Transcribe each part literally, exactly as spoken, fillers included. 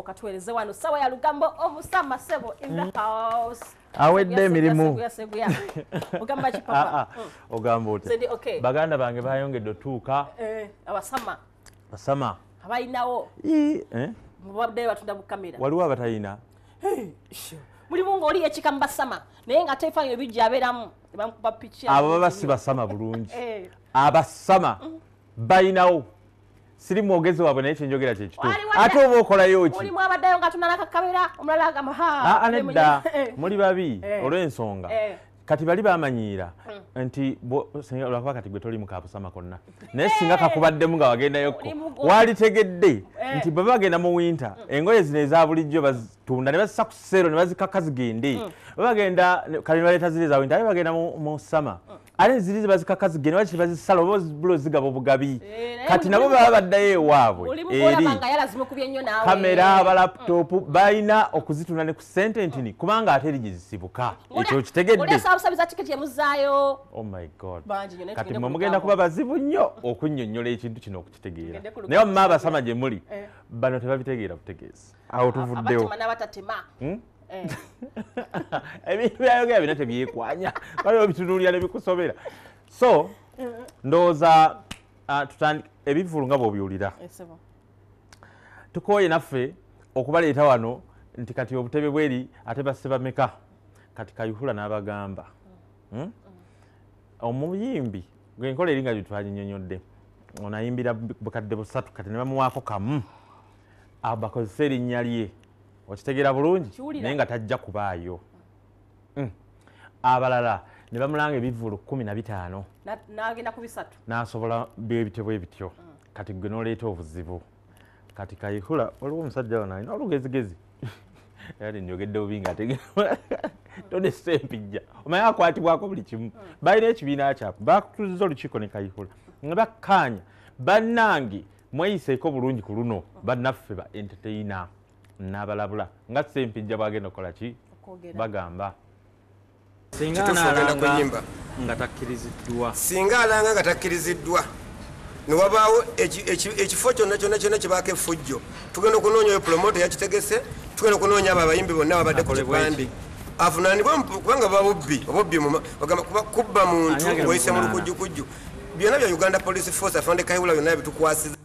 okatuweereze wano sawa ya lugambo omusama sebo in the house awedde emirimu ogamba ki papa ogamba ote baganda bange bayongedde otuuka abasama basama abayinawo mubadde batunda mu kamera waliwo abatayina mulimu ng'oli ekikamu basama naye nga teefayo ebijja abeeramu bamukuba piki abo baba si basama bulungi abasama bayinawo siri mwogezi waabwe naye kyenjogera kye kituufu ate oba okolayo ki mulimu abaddayo nga tunala kakamera omulala agamba ha nedda muli babi olw'ensonga kati bali bamanyiira nti lwakuba kati gwe toli mukabusama konna naye singa kakubaddemu nga wagendayo walitegedde nti bwe bagenda mu winter engoye zino eza bulijjo bazitunda ne bazisa ku ssero ne bazikaka zigende bwe bagenda kale ne baleeta ziri za winter aye bagenda mu sama ate ziri bazikaka zigende bakiri bazisala oba bulo zigaba obugabi kati nabo baba baddayo ewaabwe eri kamera abalaputopu balina okuzitunda ne ku ssente ntini kubanga ate eri gye zisibuka ekyo kitegedde oh my god kati mwe mugenda kuba bazibu nnyo okunnyonnyola ekintu kino okukitegeera naye omuma abasama gye muli bano tebabitegeera butegeezi awo tuvuddewo ebintu byayogera bina tebyekwanya waliwo bitunuulira ne bikusobera so ndowooza ebivulu nga bw'obiwulira tukooye naffe okubaleeta wano nti kati obutebe bweri ate basse bameka kati Kayihura n'abagamba omuyimbi gwenkola eri nga gyetwaginnyonnyodde ono ayimbira bukadde busatu kati ne bamuwaako kamu bakozesa erinnya lye okitegeera bulungi naye nga tajja kubaayo abalala ne bamulanga ebivulu kumi na bitaano n'asobola bwebityo bityo kati gwe n'oleeta obuzibu kati Kayihura waliwo omusajja wano alina olugezigezi yali njogedde bubi nga ategeera tone sempijja omanyi akwatibwako buli kimu balina ekibiina kyabwe bakutuuziza olukiiko ne Kayihura nga bakkaanya bannange mweyiseeko bulungi ku luno bannaffe ba entertainer n'abalabula nga sempijja bwagenda okukola ki bagamba singa analanga nga takkiriziddwa singa alanga nga takkiriziddwa niwabaawo ekifo kyonna kyonna kyonna kibaako effujjo tugenda okunoonya oyo promote yakitegese tugenda okunoonya abo abayimbi bonna babadde ku kipande avunaanibwa kubanga babubbi obubbi kubba muntu ng'oyise mu lukujjukujju byonna bya Uganda Police Force afande Kayihura byonna bitukwasiza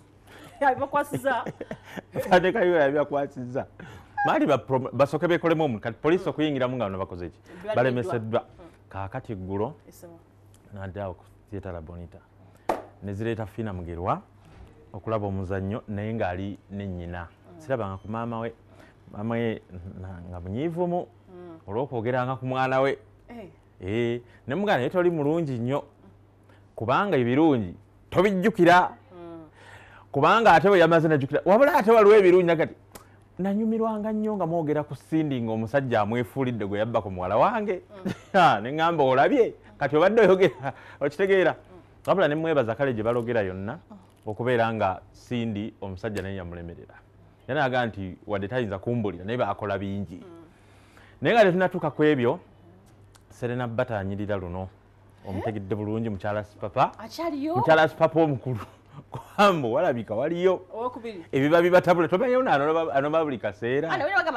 afande Kayihura yabyakwasizza maali basooke beekolemu omu kati poliisi okuyingiramu nga bano bakoze ki balemeseddwa kaakati eggulo n'addaawo ku theatre Bonita ne zireeta Fiina Mugerwa okulaba omuzannyo naye ng'ali ne nnyina sirabanga ku maama we maama we nga munyiivumu olw'okwogeranga ku mwana we ne mugamba naye toli mulungi nnyo kubanga ebirungi tobijjukira kubanga ate we yamaze najjukira wabula ate waliwo ebirungi nakati nanyumirwanga nnyo nga mwogera ku Sindi ng'omusajja amwefuulidde gwe yabba ku muwala wange ne ŋŋamba olabye kati obadde oyogera okitegeera wabula ne mwebaza kale gye balogera yonna okubeera nga Sindi omusajja naye yamulemerera era naga nti wadde tayinza kumbulira naye baakola bingi naye nga tetunatuuka ku ebyo Serena Bata anyirira luno omutegedde bulungi mukyala Sipapa mukyala Sipapa omukulu kwambo walabika waliyo ebiba bibatabula tomanyewo anoba buli kaseera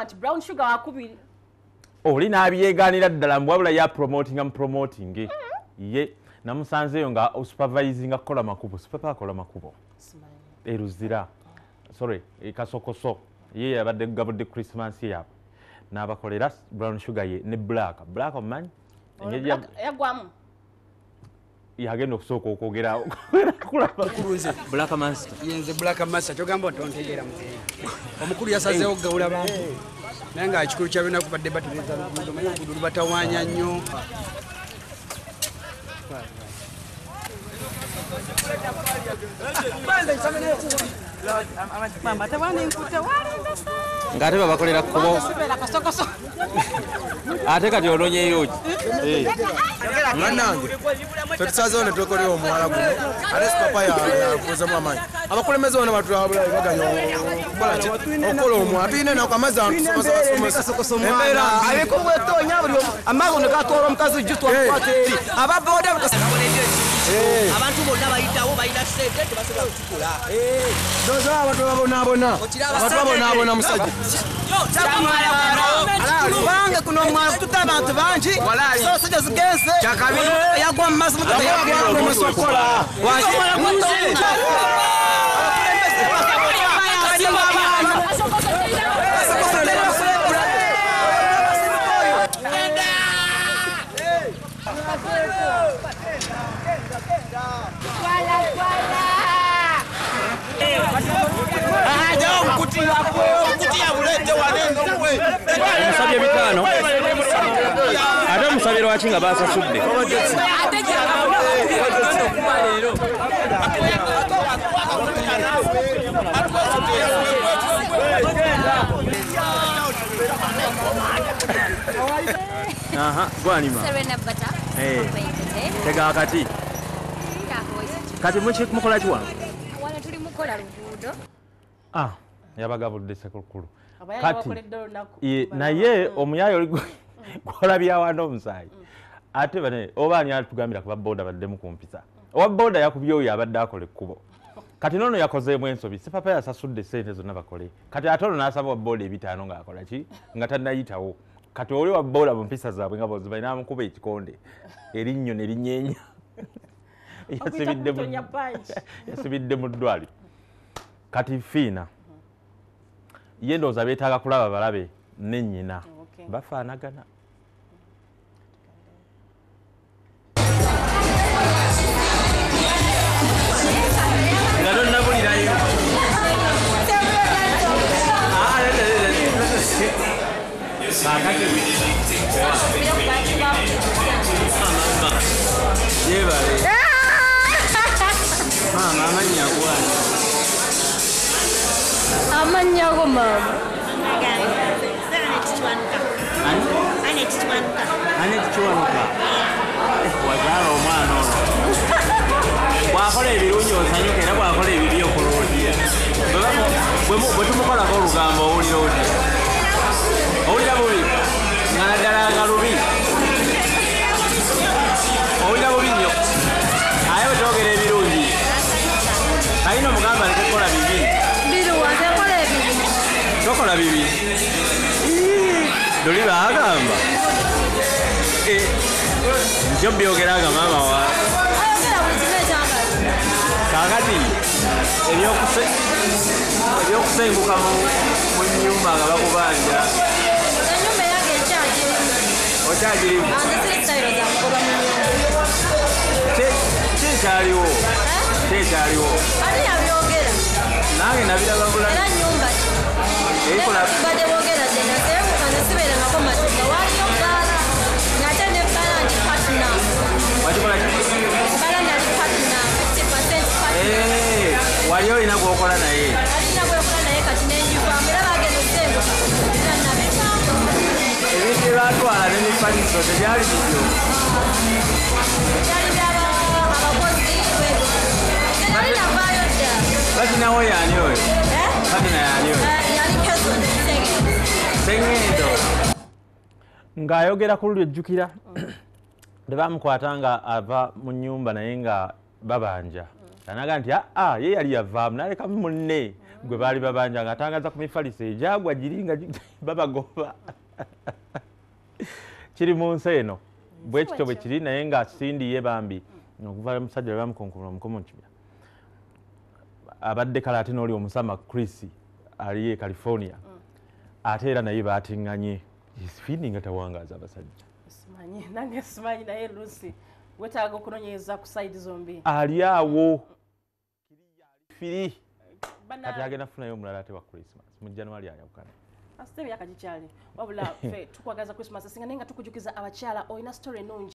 oli n'abyegaanira ddala mbwabula ya promotinga mu promoting ye namusanzeeyo nga supervisinga kukola makubo Sipapa akola makubo eruzira sorry ekasokoso ye yabadde gabudde Christmas yaabwe n'abakolera Brown Sugar ye ne Black Black omumanyi yagwamu yagenda okusooka okwogerawo Black Master yenze Black Master kyogamba ontontegeera muteyi omukulu yasazeewo gawula bantu naye nga ekikulu kyalina kubadde batereza luguudo manyi luguudo lubatawaanya nnyo ng'ate babakolera kubo ate kati olonyeyo ki mwanange tetusazeewo ne twekolera omuwala guno ate Sipapa yakozemu amaanyi abakulembeze bonna batulabula baganya okukola ki okukola omwana tulina enaku amazzi embeera abikubwetonya buli amago ne gatwala omukazi jju twakwata eri ababoda abantu bonna bayitawo balina ssente tebasobola kutukola doza abantu babonaabona abantu babonaabona musajja kubanga kuno omwana tutte abantu bangi sosajja zigenze yagwa mu maaso musokola Musabye bitano ate musabye lwaki nga basasudde aha gwanima tega akati kati mukola ki wano wano tuli mukola luguudo ah yabagabudde sekukulu kati naye omuyaayo oli gwolabya wano omusaayi ate bane oba ani atugambira kuba boda baddemu kumpisa owa boda yakubye oyo abadde akola ekkubo kati nono yakozeemu ensobi si papa yasasudde sente zonna bakole kati ate ono n'asaba wa boda ebitaano ng'akola ki nga tannayitawo kati oli wa boda mu mpisa zaabwe nga boziba n'amukuba ekikonde erinnyo ne linyeenya yasibidde mu ddwaliro kati fiina ye ndowooza beetaaga kulaba balabe ne nnyina bafaanagana nga tonnabulirayo yebale maama amannya gwani amannya go maama Anet Kiwanuka wazaala omwana ono bwakola ebirungi osanyuka era bwakola ebibi okuloodia bwe tumukolako olugambo owulira oti owulira bubi nga naddala nga lubi owulira bubi nnyo aye bwe twogera ebirungi kalina omugamba letekola bibi biruwatekola ebibi tokola bibi doli baagamba nkyo byogeraga maama wa kakati ebyokusenguka mu nnyumba nga bakubanja enyumba yange ekyagirimu okyagirimu kyekyaliwo kyekyaliwo ate yabyogera nange nabirababula era nyumba badde boogera dena seebuka nesibeerangako mateka waliyo bbala ngate ne bbala ndi patina wakikola bbala nali patina fifty percent patina wali olina gwokola naye alina gwekola naye kati nenjivaamu era bagenda osenguka era nabivaamu ebintu ebyatwala nemifaniso tebyali bibyo byali by'abakozi tenali navaayo dda batinawo yaani oyo batina yaani oyo yali kesoni sengendo ng'ayogera ku lulyo ejjukira tebamukwata nga ava mu nnyumba naye nga babanja anaga nti aa ye yali yavaamu nalekamu munne gwe baali babanja nga atangaza ku mifaliso egyagwa giri nga babagoba kiri mu nsi eno bwe kityo bwe kiri naye nga sindiye bambi okuva musajja bamukunkumula omukomo nkibya abadde kale ate n'oli omusama Chris ali e California ate era naye baatiŋŋanye fiini nga tawangaaza abasajja simanyi nange simanyi naye Lucy wetaaga okunoonyereza ku sayidi zombi ali awo firi kati agenda kufunayo omulala ate wa Christmas mu January ayawukana asite byaka gikyali wabula ffe tukwagaza Christmas singa naye nga tukujukiza abakyala olina story ennungi